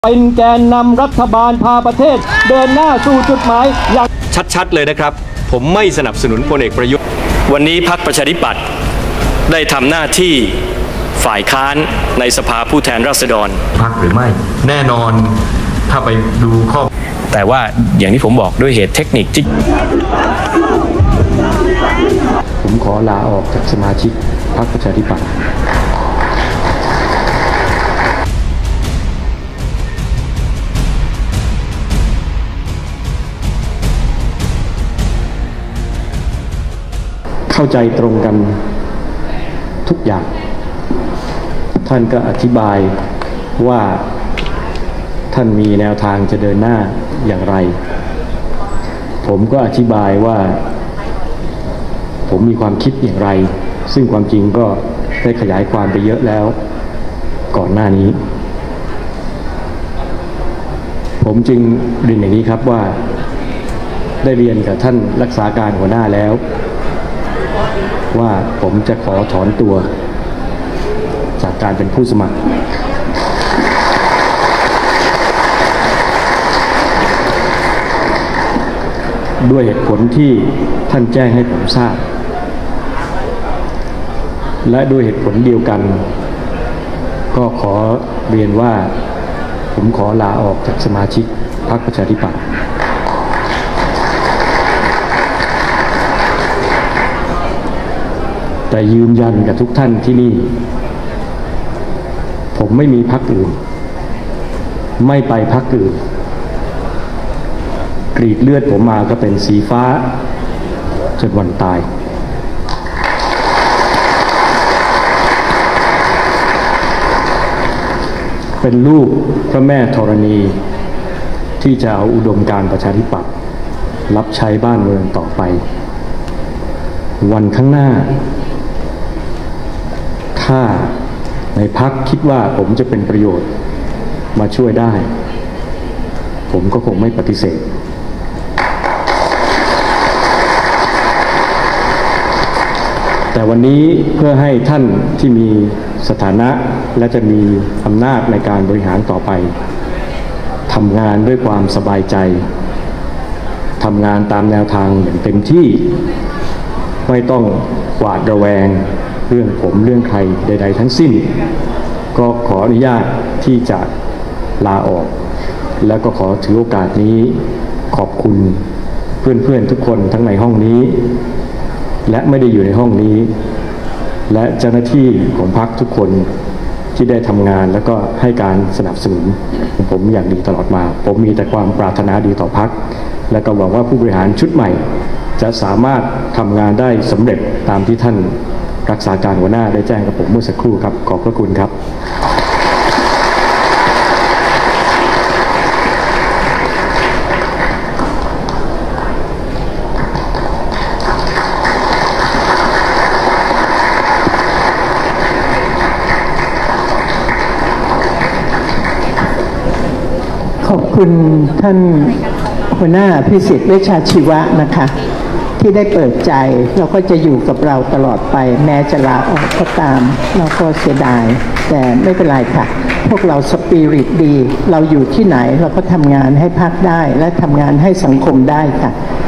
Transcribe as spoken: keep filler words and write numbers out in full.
เป็นแกนนำรัฐบาลพาประเทศเดินหน้าสู่จุดหมายอย่างชัดๆเลยนะครับผมไม่สนับสนุนพลเอกประยุทธ์วันนี้พรรคประชาธิปัตย์ได้ทำหน้าที่ฝ่ายค้านในสภาผู้แทนราษฎรพรรคหรือไม่แน่นอนถ้าไปดูข้อแต่ว่าอย่างที่ผมบอกด้วยเหตุเทคนิคที่ผมขอลาออกจากสมาชิกพรรคประชาธิปัตย์เข้าใจตรงกันทุกอย่างท่านก็อธิบายว่าท่านมีแนวทางจะเดินหน้าอย่างไรผมก็อธิบายว่าผมมีความคิดอย่างไรซึ่งความจริงก็ได้ขยายความไปเยอะแล้วก่อนหน้านี้ผมจึงเรียนอย่างนี้ครับว่าได้เรียนกับท่านรักษาการหัวหน้าแล้วว่าผมจะขอถอนตัวจากการเป็นผู้สมัครด้วยเหตุผลที่ท่านแจ้งให้ผมทราบและด้วยเหตุผลเดียวกันก็ขอเรียนว่าผมขอลาออกจากสมาชิกพรรคประชาธิปัตย์แต่ยืนยันกับทุกท่านที่นี่ผมไม่มีพรรคอื่นไม่ไปพรรคอื่นกรีดเลือดผมมาก็เป็นสีฟ้าจนวันตายเป็นลูกพระแม่ธรณีที่จะเอาอุดมการณ์ประชาธิปัตย์รับใช้บ้านเมืองต่อไปวันข้างหน้าถ้าในพรรคคิดว่าผมจะเป็นประโยชน์มาช่วยได้ผมก็คงไม่ปฏิเสธแต่วันนี้เพื่อให้ท่านที่มีสถานะและจะมีอำนาจในการบริหารต่อไปทำงานด้วยความสบายใจทำงานตามแนวทางอย่างเต็มที่ไม่ต้องหวาดระแวงเรื่องผมเรื่องใครใดๆทั้งสิ้นก็ขออนุญาตที่จะลาออกแล้วก็ขอถือโอกาสนี้ขอบคุณเพื่อนๆทุกคนทั้งในห้องนี้และไม่ได้อยู่ในห้องนี้และเจ้าหน้าที่ของพรรคทุกคนที่ได้ทำงานแล้วก็ให้การสนับสนุนผมอย่างดีตลอดมาผมมีแต่ความปรารถนาดีต่อพรรคและก็หวังว่าผู้บริหารชุดใหม่จะสามารถทำงานได้สำเร็จตามที่ท่านรักษาการหัวหน้าได้แจ้งกับผมเมื่อสักครู่ครับขอบพระคุณครับขอบคุณท่านหัวหน้าพิสิทธิ์เวชชาชีวะนะคะที่ได้เปิดใจเราก็จะอยู่กับเราตลอดไปแม้จะลาออกก็ตามเราก็เสียดายแต่ไม่เป็นไรค่ะพวกเราสปิริตดีเราอยู่ที่ไหนเราก็ทำงานให้พรรคได้และทำงานให้สังคมได้ค่ะ